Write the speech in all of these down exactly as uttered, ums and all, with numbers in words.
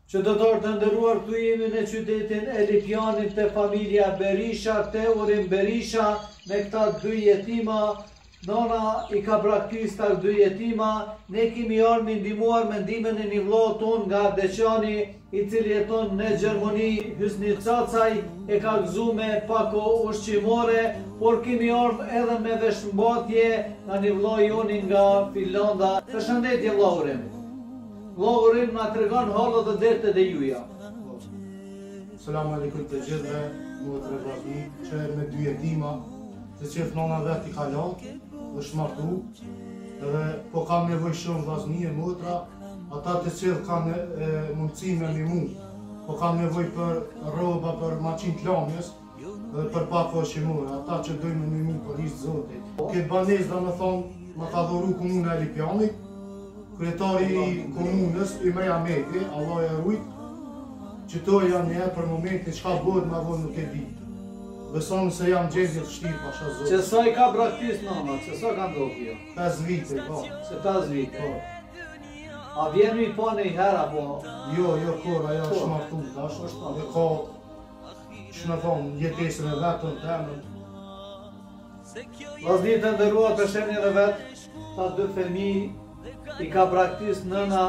Qytetarë të nderuar, këtu jemi në qytetin e Lipjanit të familja Berisha, Teorin Berisha, me këta dy jetima. Nona i ka braktis ta dy jetima. Ne kemi ardhur me ndihmuar me ndihmën e një vllau ton nga Deçani, i cili jeton në Gjermani, Hysni Cacaj, e ka gëzuar me pako ushqimore, por kemi ardhur edhe me veshmbatje nga një vllau joni nga Finlanda. Përshëndetje vllaurim. Vllaurim na tregon hallat e dertë dhe juja. Selam aleikum të gjithëve, mua tre vllazni, që me dy jetima, se që nona vet i ka lanë, është martu, edhe po kam nevojë shumë vllazni e motra, ata të cilë kanë mundësi me mimu, po kam nevojë për rroba, për maqinë të lamjes, dhe për pak ushqimore, ata që dojnë me mimu për ishtë Zotit. Këtë banesë dhe me thonë, më ka dhuru komuna e Lipjanit, kryetari i komunës, Ymej Ahmeti, Allah e rujt, që to janë një për momentin çka bëhet ma vonë nuk e di. Beson se jam gjendje të vështirë pasha Zotit. Që sa i ka braktis nona, që sa ka ndodhur kjo? pesë vite, po. Se pesë vite. Po. A vjen mi pa një herë apo? Jo, jo, kur, ajo është martu, dash, dhe ka, që në thonë, jetesën e vetën të emën. Vllazni të nderuar, për shenjën e vetë, ta dy fëmijë i ka braktis nëna,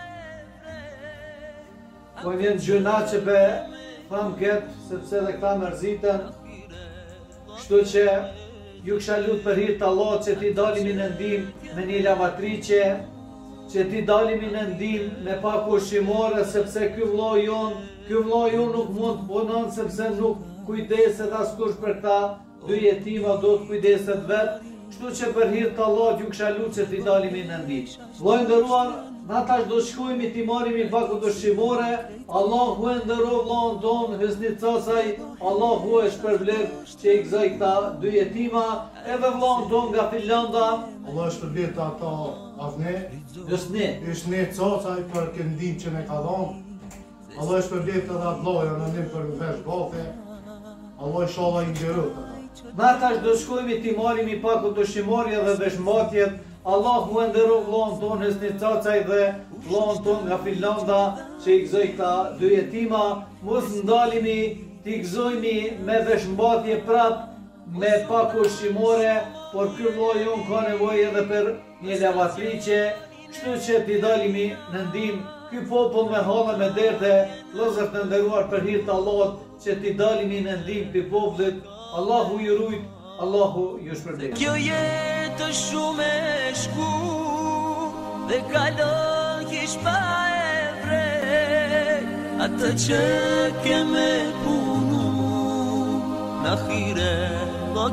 po vjen gjëna që be tham ketë, sepse dhe këta mërziten, kështu që ju kësha lutë për hirtë Allah që ti dalimi në ndim me një lavatriqe, që ti dalimi në ndim me pak ushqimore, sepse ky vllau jon, ky vllau jon nuk mund të punon sepse nuk kujdeset askush për këta dy jetima, do të kujdeset vetë. Kështu që për hir të Allahut ju kisha lutur që t'i dalimi në ndim. Vllai nderuar, na tash do shkojmë ti marrim pak ushqimore. Allahu e nderoj vllaun ton Hysni Cacaj, Allahu e shpërblet që i gëzoi këta dy jetima, edhe vllaun ton nga Finlanda. Allah e shpërblet ata avne, Hysni, Hysni Cacaj për këtë ndihmë që ne ka dhënë. Allah e shpërblet edhe vllaja në ndim për vesh bafe. Allah inshallah i nderoj ata. Na tash do shkojmë ti marrim i pak ushqimore dhe veshmbatjet. Allahu e nderoj vllaun ton Hysni Cacaj dhe vllaun ton nga Finlanda që i gëzoi këta dy jetima. Mos ndalemi, t'i gëzojmë me veshmbatje prap, me pak ushqimore, por ky vllau jon ka nevojë edhe për një lavatriqe, kështu që t'i dalimi në ndim. Ky popull me halla me derte, vëllezër të nderuar, për hir të Allahut që t'i dalimi në ndim këtij popullit. Allahu ju rujt, Allahu ju shpërblet. Kjo jetë shumë e shkurt dhe kalon kish pa e vrej, atë që keme punu në khire do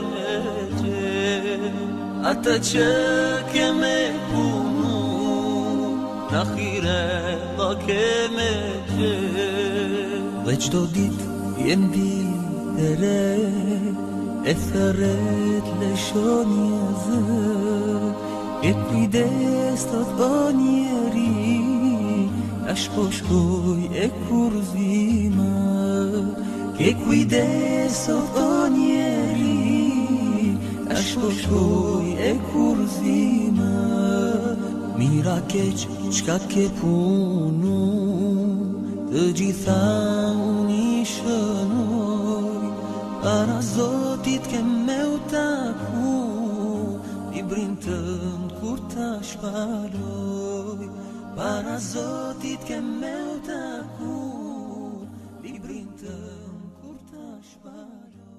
keqe, atë që keme punu në khire do keqe. Dhe qdo dit jem di e re, e thërret lëshon një zë, e kujdes të të njeri, ashtë po shkoj e kurzima, e kujdes të të njeri, ashtë po shkoj e kurzima. Mira keq qka ke punu, të gjitha unë i shënoj, para Zotit ke me u taku, librin tënd kur ta shpaloj, para Zotit ke me u taku, librin tënd kur ta shpaloj.